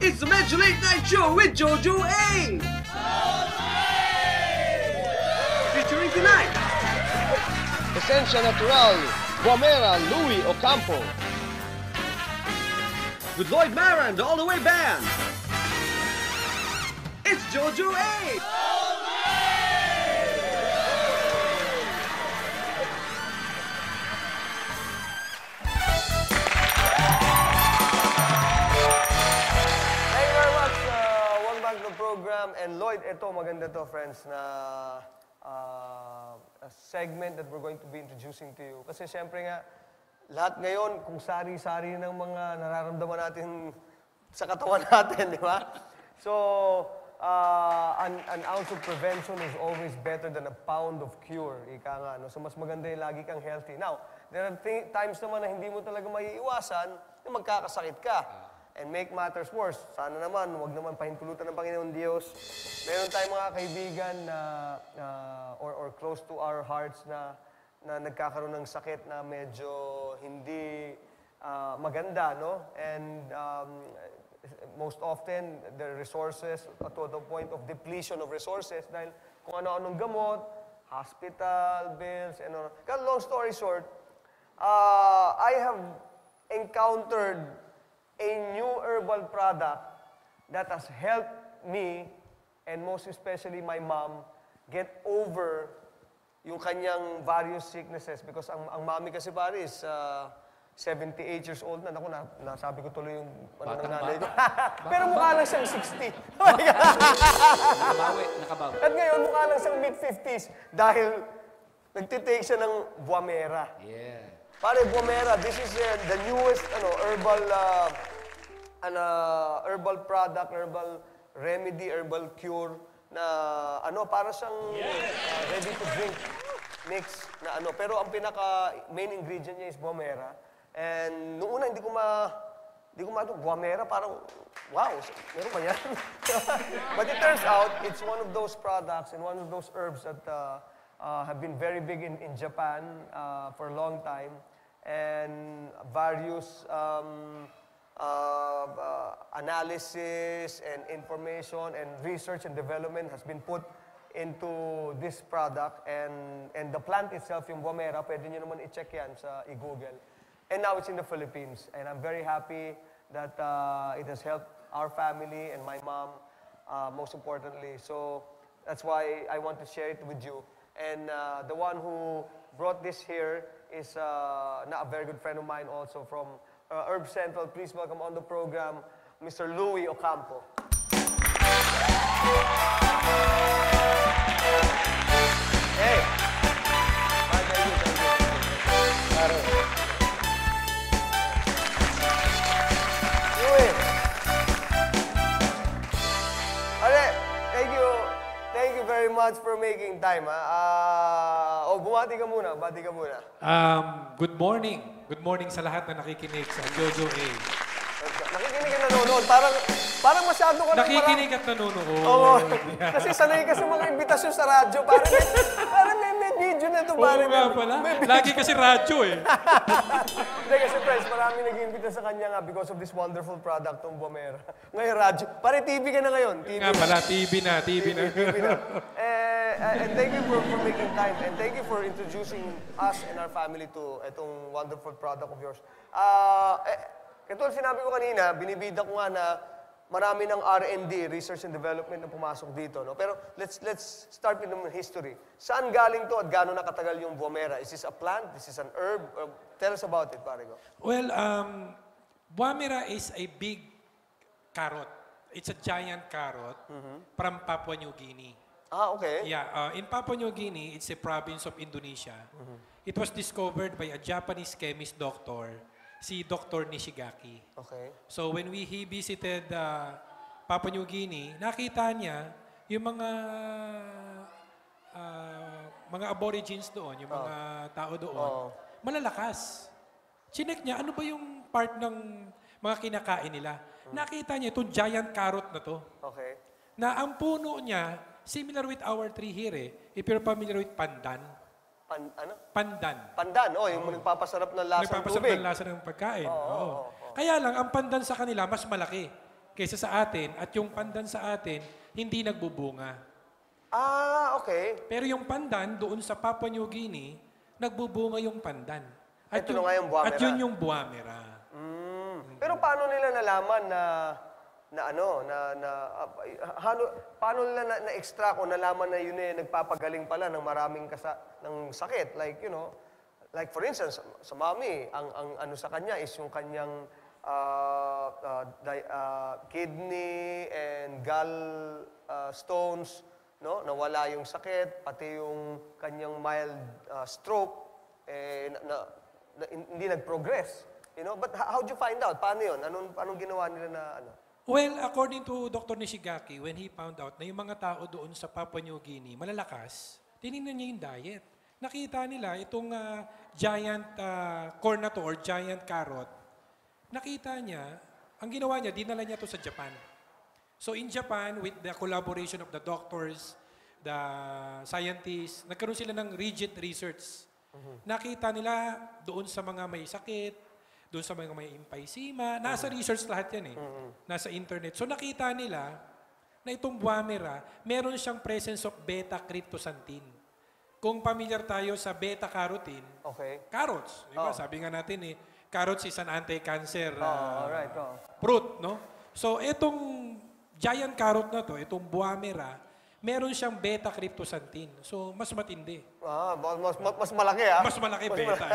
It's the Medyo Late Night Show with Jojo A! Featuring tonight, Essensa Naturale, Buah Merah, Louie Ocampo. with Louie Merah and the All the Way Band. It's Jojo A! Thank you very much. Welcome back to the program. And Lloyd, ito maganda to, friends, na a segment that we're going to be introducing to you. Kasi siyempre nga, lahat ngayon, kung sari-sari ng mga nararamdaman natin sa katawan natin, di ba? So, an ounce of prevention is always better than a pound of cure. Ika nga, no? So, mas maganda yung lagi kang healthy. Now, there are times naman na hindi mo talaga maiiwasan na magkakasakit ka. And make matters worse, sana naman, huwag naman pahintulutan ng Panginoon Diyos. Meron tayong mga kaibigan na, or close to our hearts na nagkakaroon ng sakit na medyo hindi maganda, no? And most often, the resources, to the point of depletion of resources, dahil kung ano-anong gamot, hospital bills, and all. Long story short, I have encountered a new herbal product that has helped me, and most especially my mom, get over yung kanyang various sicknesses. Because ang mami kasi pare is 78 years old na. Naku, nasabi ko tuloy yung ano ng nanay ko. Pero mukha lang siyang 60. Nakabawi. At ngayon, mukha lang siyang mid-50s dahil nagtitake siya ng Buah Merah. Yeah. Pare, Buah Merah, this is the newest herbal product, herbal remedy, herbal cure na para siyang ready to drink mix na pero ang pinaka main ingredient niya is Buah Merah. And noong una hindi ko Buah Merah, parang wow, meron pa yan. But it turns out it's one of those products and one of those herbs that have been very big in Japan for a long time, and various analysis and information and research and development has been put into this product, and the plant itself, yung Buah Merah, pwede nyo naman i-check yan sa i-Google. And now it's in the Philippines, and I'm very happy that it has helped our family and my mom, most importantly. So that's why I want to share it with you. And the one who brought this here is a very good friend of mine also from Herb Central. Please welcome on the program, Mr. Louie Ocampo. Hey! Thank you. Louie! Thank you very much for making time. Bumati ka muna. Good morning. Good morning sa lahat na nakikinig sa Jojo A. Nakikinig ka nanonood. Parang masyado ka Nakikinig at nanonood. Oo. Kasi sanay ka sa mga imbitasyon sa radyo. Parang may video na ito. Oo nga pala. Lagi kasi radyo eh. Hindi kasi friends, marami nag-iimbita sa kanya nga because of this wonderful product, tong Buah Merah. Ngayon radyo. Pare TV ka na ngayon. Nga pala, TV na. And thank you for making time. And thank you for introducing us and our family to itong wonderful product of yours. Katulad sinabi ko kanina, binibida ko nga na marami ng R&D, research and development, na pumasok dito. No? Pero let's start with the history. Saan galing to at gaano nakatagal yung Buah Merah? Is this a plant? Is this an herb? Tell us about it, pare ko. Well, Buah Merah is a big carrot. It's a giant carrot from Papua New Guinea. Okay. Yeah, in Papua New Guinea, it's a province of Indonesia. It was discovered by a Japanese chemist doctor, si Dr. Nishigaki. Okay. So when he visited Papua New Guinea, nakita niya yung mga aborigines doon, yung mga tao doon, malalakas. Chinek niya, ano ba yung part ng mga kinakain nila? Nakita niya itong giant carrot na to. Okay. Na ang puno niya, similar with our tree here eh. If you're familiar with pandan. Pandan. Pandan, yung nagpapasarap ng lasa ng tubig. Nagpapasarap ng lasa ng pagkain. Kaya lang, ang pandan sa kanila, mas malaki. kaysa sa atin at yung pandan sa atin hindi nagbubunga. Ah, okay. Pero yung pandan doon sa Papua New Guinea, nagbubunga yung pandan. At Ito na nga yung Buah At Merah. yun yung Buah Merah. Pero paano nila nalaman paano nila na-extract o nalaman na yun nagpapagaling pala ng maraming ng sakit? Like, you know, like for instance, sa mami, ang ano sa kanya is yung kanyang kidney and stones, no? Nawala yung sakit, pati yung kanyang mild stroke, hindi nag-progress. You know, but how'd you find out? Paano yun? Anong ginawa nila na ano? Well, according to Dr. Nishigaki, when he found out na yung mga tao doon sa Papua New Guinea, malalakas, tinignan niya yung diet. Nakita nila itong giant corn na to or giant carrot. Nakita niya, ang ginawa niya, dinala niya to sa Japan. So in Japan, with the collaboration of the doctors, the scientists, nagkaroon sila ng rigid research. Nakita nila doon sa mga may sakit, doon sa mga may emphysema, nasa research lahat yan eh. Nasa internet. So nakita nila na itong Buah Merah, meron siyang presence of beta-cryptosantine. Kung familiar tayo sa beta-carotene, carrots, di ba? Sabi nga natin eh, carrots is an anti-cancer fruit, no? So itong giant carrot na to, itong Buah Merah, meron siyang beta-cryptosantine. So mas matindi. Mas malaki ah. Mas malaki beta.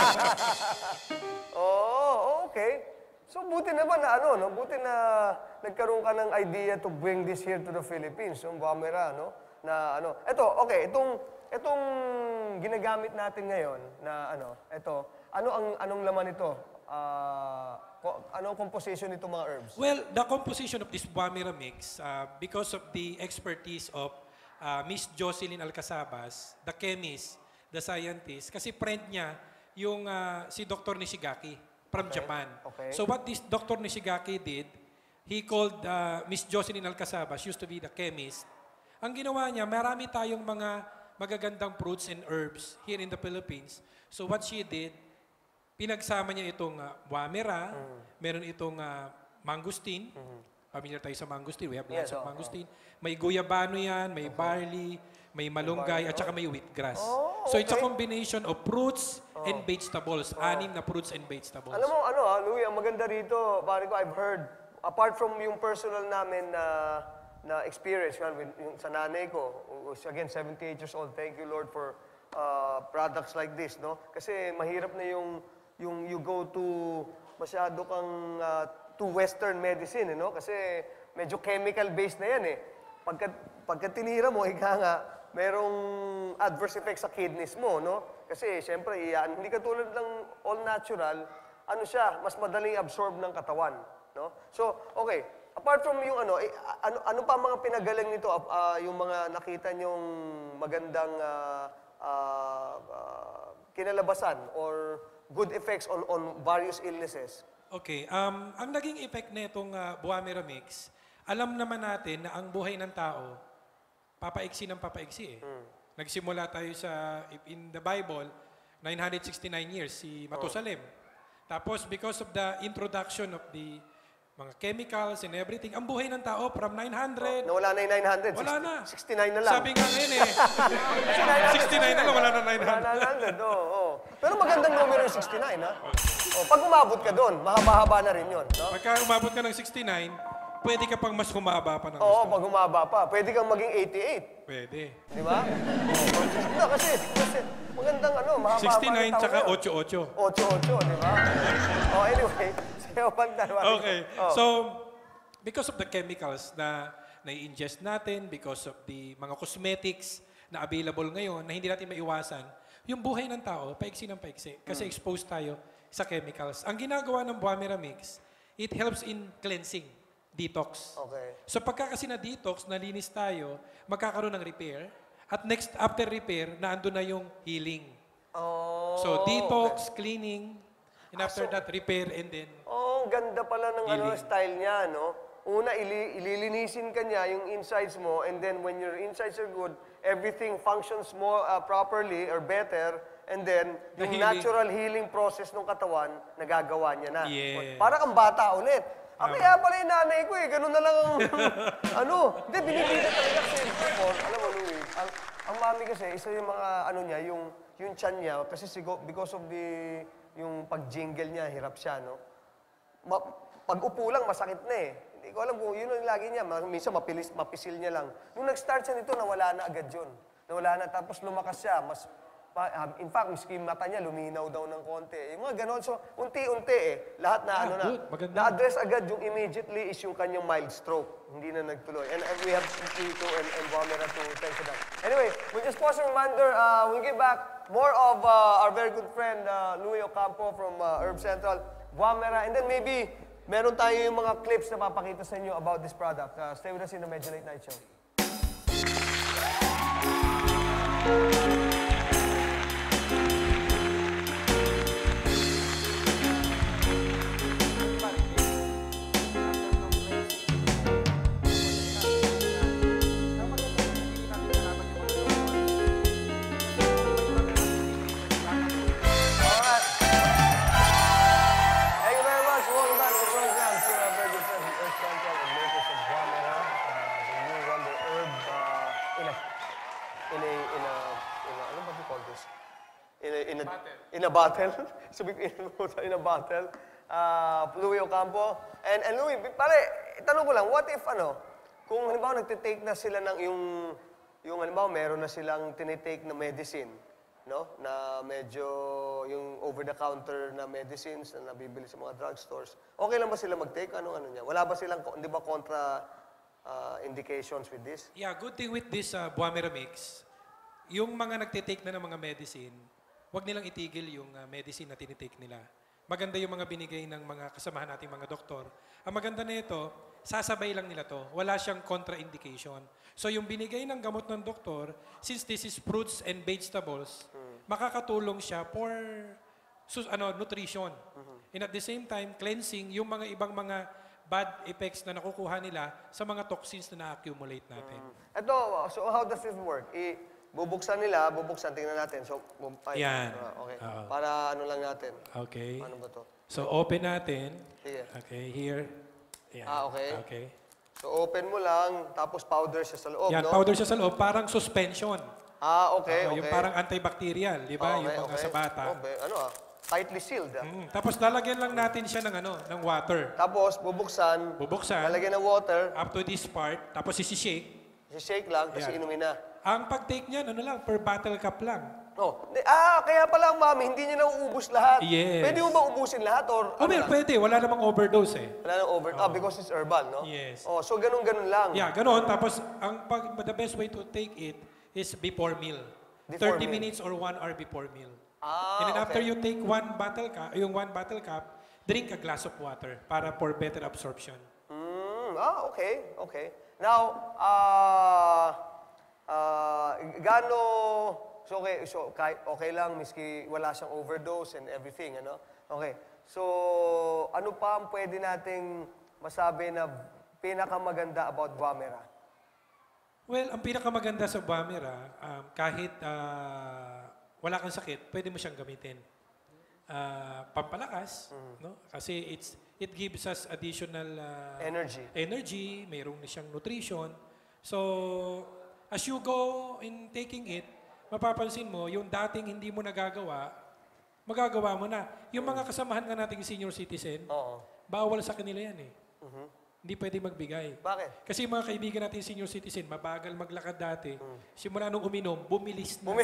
Oh, okay. So buti naman na buti na nagkaroon ka ng idea to bring this here to the Philippines, yung Buah Merah, no? Na itong ginagamit natin ngayon na anong laman ito? Anong composition nito mga herbs? Well, the composition of this Buah Merah mix, because of the expertise of Miss Jocelyn Alcazabas, the chemist, the scientist, kasi friend niya yung si Dr. Nishigaki from Japan. So what this Dr. Nishigaki did, he called Miss Jocelyn Alcazabas, used to be the chemist. Ang ginawa niya, marami tayong mga magagandang fruits and herbs here in the Philippines. So what she did, pinagsama niya itong Buah Merah, meron itong mangosteen. Familiar tayo sa mangosteen. We have lots of mangosteen. May guyabano yan, may barley, may malunggay, at saka may wheatgrass. So it's a combination of fruits and vegetables. 6 na fruits and vegetables. Alam mo, Louie, ang maganda rito, pare ko, I've heard, apart from yung personal namin na experience, yung sa nanay ko, who's again 78 years old, thank you Lord for products like this, no? Kasi mahirap na yung you go to masyado kang to Western medicine, no? Kasi medyo chemical-based na yan eh. Pagka tinira mo, ika nga, merong adverse effects sa kidneys mo, no? Kasi, siyempre, hindi katulad ng all natural, mas madaling absorb ng katawan, no? So, okay. Apart from yung ano pa mga pinagaling nito, yung mga nakita nyong magandang kinalabasan or good effects on various illnesses? Okay. Ang naging effect na itong Buah Merah mix, alam naman natin na ang buhay ng tao, papaiksi ng papaiksi eh. Nagsimula tayo in the Bible, 969 years, si Matusalem. Tapos because of the introduction of the mga chemicals and everything, ang buhay ng tao from 900... Nawala na yung 900. Wala na. 69 na lang. Sabi nga ngayon eh. 69 na lang, wala na 900. Wala na 900, oo. Pero magandang numero yung 69, ha? Pag umabot ka doon, mahaba-haba na rin yun, no? Pagka umabot ka ng 69, pwede ka pang mas humaba pa ng Oo, gusto. pag humaba pa. Pwede kang maging 88. Pwede. Di ba? No, kasi magandang mahaba-haba 69 tsaka 88. 88, di ba? Oh, anyway. Okay. So, because of the chemicals na i-ingest natin, because of the mga cosmetics na available ngayon na hindi natin maiwasan, yung buhay ng tao, paiksi ng paiksi. Kasi exposed tayo sa chemicals. Ang ginagawa ng Buah Merah mix, it helps in cleansing, detox. Okay. So pagka kasi na-detox, nalinis tayo, magkakaroon ng repair. At next, after repair, naandun na yung healing. Oh, So detox, cleaning, and after that, repair, and then... Oh, ganda pala ng style niya, no? Una, ililinisin ka niya yung insides mo, and then when your insides are good, everything functions more properly or better, and then yung natural healing process ng katawan, nagagawa niya na. Yes. Para kang bata ulit. Kaya pala yung nanay ko eh, ganun na lang ang, hindi, binibida talaga kasi before, alam mo, Louie, ang mami kasi, isa yung mga, niya, yung tiyan niya, kasi because of yung pag-jingle niya, hirap siya, no? Pag upo lang, masakit na eh. Hindi ko alam kung yun ang lagi niya, minsan mapisil niya lang. Nung nag-start siya nito, nawala na agad yun. Nawala na, tapos lumakas siya, in fact, miski yung mata niya, luminaw daw ng konti. Yung mga ganon. So, unti-unti lahat na na-address agad yung immediately is yung kanyang mild stroke. Hindi na nagtuloy. And we have Tito and Buah Merah to thank for that. Anyway, we'll just pause a reminder. We'll get back more of our very good friend, Louie Ocampo from Herb Central, Buah Merah. And then maybe, meron tayo yung mga clips na papakita sa inyo about this product. Stay with us in the Medyo Late Night Show. In a bottle. In a bottle. Louie Ocampo. And Louie, pare, tanong ko lang, what if kung halimbawa nagtitake na sila ng yung halimbawa meron na silang tinitake na medicine, no? Na medyo yung over-the-counter na medicines na nabibili sa mga drugstores. Okay lang ba sila mag-take? Ano niya? Wala ba silang, di ba, contra indications with this? Yeah, good thing with this Buah Merah mix, yung mga nagtitake na ng mga medicine, huwag nilang itigil yung medicine na tinitake nila. Maganda yung mga binigay ng mga kasamahan nating mga doktor. Ang maganda na ito, sasabay lang nila to. Wala siyang contraindication. So yung binigay ng gamot ng doktor, since this is fruits and vegetables, makakatulong siya for nutrition. And at the same time, cleansing yung mga ibang mga bad effects na nakukuha nila sa mga toxins na na-accumulate natin. Ito, so how does this work? Bubuksan, tingnan natin. So, yan. Okay. Para lang natin. Okay. Ano ba to? So, open natin. Sige. Okay, here. Yan. Okay. Okay. So, open mo lang, tapos powder siya sa loob, Yan, no? powder siya sa loob, parang suspension. Okay, okay. Yung parang antibacterial, di ba? Okay, yung mga sa bata. Tightly sealed. Tapos lalagyan lang natin siya ng water. Tapos, bubuksan. Lalagyan ng water. Up to this part. Tapos isi-shake. Isi-shake lang, kasi inumin na. Ang pag-take niyan, per bottle cup lang. Kaya pala ang mami, hindi niya nauubos lahat. Yes. Pwede mo ba ubusin lahat? Or Pwede. Wala namang overdose eh. Wala namang overdose. Because it's herbal, no? Yes. So ganun-ganun lang. Yeah, ganun. Tapos, the best way to take it is before meal. 30 minutes or 1 hour before meal. And then after you take one bottle cup, drink a glass of water para for better absorption. Okay. Now, okay lang, miski wala siyang overdose and everything, ano? Okay. So, ano pa ang pwede nating masabi na pinakamaganda about Buah Merah? Well, ang pinakamaganda sa Buah Merah, kahit wala kang sakit, pwede mo siyang gamitin. Pampalakas, no? Kasi it gives us additional energy, mayroong na siyang nutrition. So, as you go in taking it, mapapansin mo, yung dating hindi mo nagagawa, magagawa mo na. Yung mga kasamahan nga nating senior citizen, bawal sa kanila yan eh. Hindi pwede magbigay. Bakit? Kasi yung mga kaibigan natin senior citizen, mabagal maglakad dati. Simula nung uminom, bumilis na.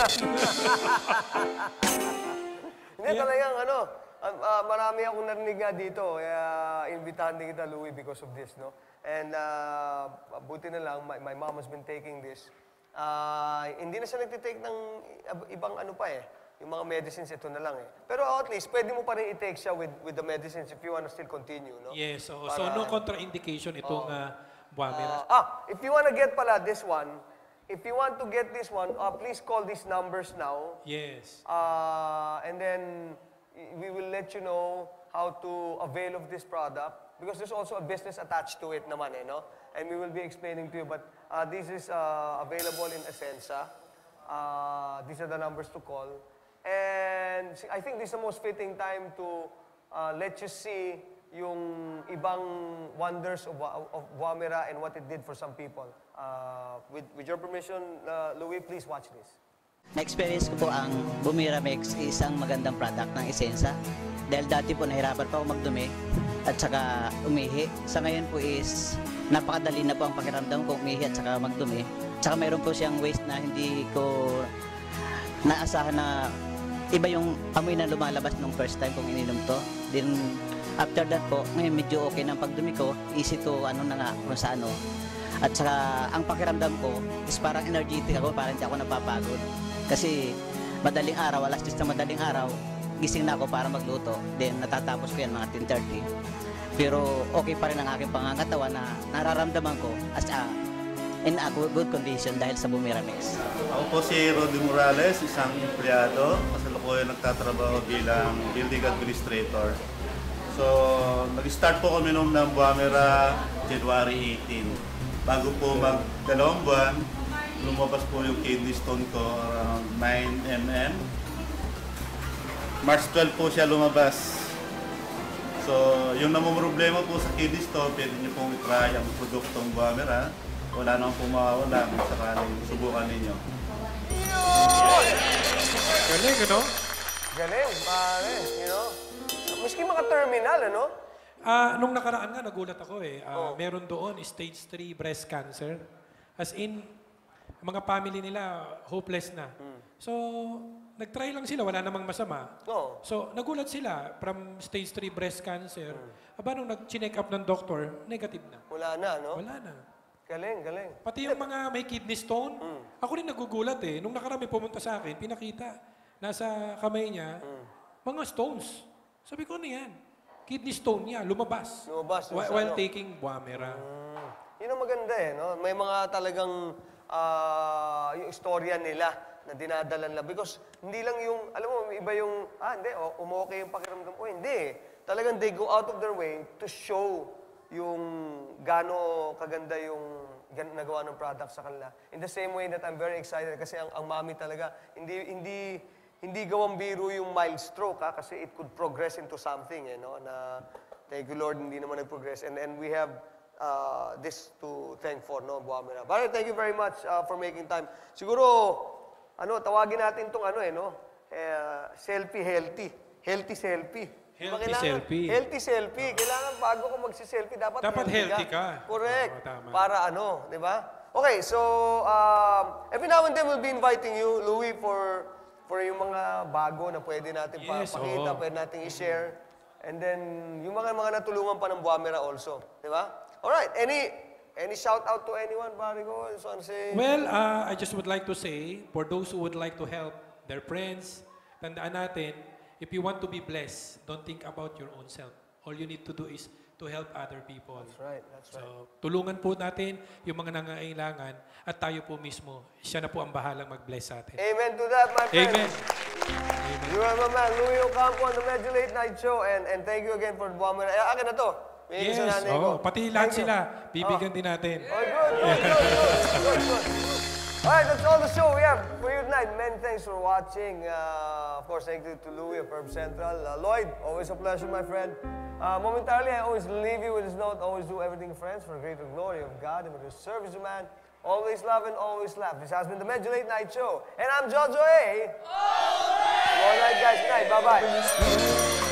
Hindi talagang marami akong narinig nga dito. Kaya imbitahan din kita, Louie, because of this, no? And buti na lang, my mom has been taking this. Hindi na siya nagtitake ng ibang yung mga medicines, ito na lang eh. Pero at least, pwede mo pa rin i-take siya with the medicines if you want to still continue, no? Yes, so no contraindication itong Buah Merah. If you want to get pala this one, please call these numbers now. Yes. And then, we will let you know how to avail of this product because there's also a business attached to it naman eh, no? And we will be explaining to you, but this is available in Essensa. These are the numbers to call. And I think this is the most fitting time to let you see yung ibang wonders of Buah Merah and what it did for some people. With your permission, Louie, please watch this. Na-experience ko po ang Buah Merah Mix, isang magandang product ng Essensa. Dahil dati po nahirapan pa ako magdumi at saka umihi. Sa ngayon po is napakadali na po ang pakiramdam ko umihi at saka magdumi. Tsaka mayroon po siyang waste na hindi ko naasahan na iba yung amoy na lumalabas nung first time kong ininom to. Then after that po, ngayon medyo okay ng pagdumi ko, easy to ano na nga kung sa ano. At saka ang pakiramdam ko is parang energetic ako, parang hindi ako napapagod. Kasi madaling araw, alas 10 na madaling araw, gising na ako para magluto. Then natatapos ko yan mga 10:30. Pero okay pa rin ang aking pangangatawan na nararamdaman ko as in a good condition dahil sa Buah Merah Mix. Ako po si Roddy Morales, isang empleyado. Kasalukuyan nagtatrabaho bilang building administrator. So, nag-start po kami nung ng Buah Merah January 18. Bago po mag-2 buwan, lumabas po yung kidney stone ko around 9 mm. March 12 po siya lumabas. So, yung namumroblema po sa kidney stone, pwede niyo pong i-try ang produktong Buah Merah. Wala naman po mawawala kung sakaling subukan ninyo. Galing, ano? Galing, pare, you know? Maski mga terminal, ano? Nung nakaraan nga, nagulat ako eh. Meron doon, stage 3 breast cancer. As in, mga family nila, hopeless na. So, nag-try lang sila, wala namang masama. So, nagulat sila from stage 3 breast cancer. Aba, nung nag-check up ng doktor, negative na. Wala na, no? Wala na. Galing, galing. Pati yung mga may kidney stone, ako rin nagugulat eh. Nung nakarami pumunta sa akin, pinakita, nasa kamay niya, mga stones. Sabi ko, ano yan? Kidney stone niya, lumabas. Lumabas. While taking Buah Merah. Yun ang maganda eh, no? May mga talagang yung istorya nila na dinadala nila. Because hindi lang yung, alam mo, iba yung, hindi, umokay yung pakiramdam ko. Hindi. Talagang they go out of their way to show yung gaano kaganda yung nagawa ng product sa kanila. In the same way that I'm very excited kasi ang mami talaga, hindi gawang biro yung mild stroke kasi it could progress into something, eh, no? Na thank you Lord, hindi naman nag-progress. And we have this to thank for, no, Buah Merah. But thank you very much for making time. Siguro, tawagin natin tong selfie healthy. Healthy selfie. Healthy selfie. Healthy selfie. Kailangan bago ko magsi-selfie, dapat healthy ka. Correct. Tama. Para di ba? Okay, so every now and then we'll be inviting you, Louie, for yung mga bago na pwede natin pakita, pwede natin i-share. And then, yung mga natulungan pa ng Buah Merah also. Di ba? Alright, any shout out to anyone, pare ko? So, say? Well, I just would like to say, for those who would like to help their friends, tandaan natin, if you want to be blessed, don't think about your own self. All you need to do is to help other people. That's right, that's right. So, tulungan po natin yung mga nangangailangan at tayo po mismo, siya na po ang bahalang mag-bless sa atin. Amen to that, my friend. Amen. You are my man, Louie Ocampo on the Medyo Late Night Show. And thank you again for Buah Merah. Akin na to. Yes, pati lahat sila, bibigyan din natin. Good. Alright, that's all the show we have for you tonight. Many thanks for watching. Of course, thank you to Louie of Perm Central. Lloyd, always a pleasure, my friend. Momentarily, I always leave you with this note. Always do everything, friends, for the greater glory of God and with the service of man. Always love and always laugh. This has been the Medyo Late Night Show. And I'm Jojo A. All right, guys. Good night. Bye-bye.